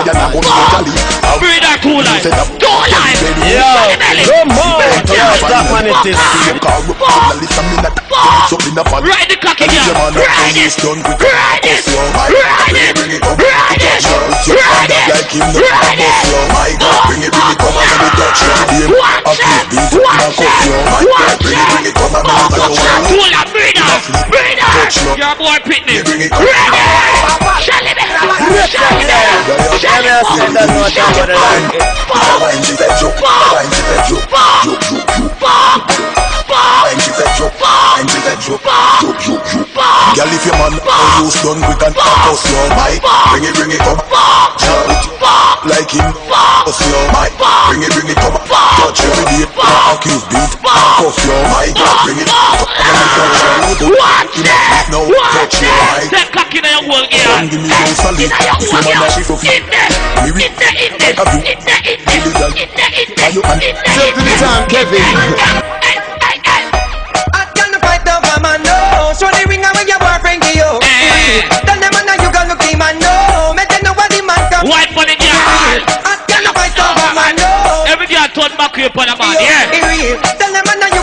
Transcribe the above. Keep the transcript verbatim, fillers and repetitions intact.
Breathe that two life. Two life. Yo, come on. Stop man it is. Ride the cocky girl. Ride it. Ride it. Ride it. Ride it. Ride it. Ride it. Bring it, bring it, come on, let me touch you. Watch it. Watch it. Watch it. Two life. Breathe out. Breathe out. Your boy Pitney. Ready. Shall it be? Shall it be? Shall it be? Girl, if your man use done quick and toss your mic, bring it, bring it, come jump it like him, toss your mic, bring it, bring it, come touch every day, accuse beat, toss your mic, bring it, watch it, now touch your mic. That cocky in your wall, girl. Give me no solid. In your If your wall, man girl. a shift of In there, in there, in there, in there, in there, in there, in there, you and in Step to the time, Kevin. I can't fight over my nose. Show the ring away your boyfriend give you. Tell them man you got lucky man no. Make them know what the man come. White money, girl. I can't fight over my nose. Every girl turn back here upon a man, yeah. Tell them man